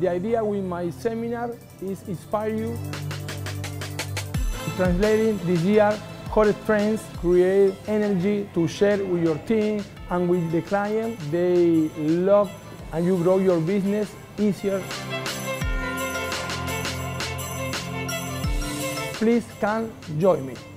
The idea with my seminar is inspire you. Translating this year hottest trends, create energy to share with your team and with the client. They love and you grow your business easier. Please come join me.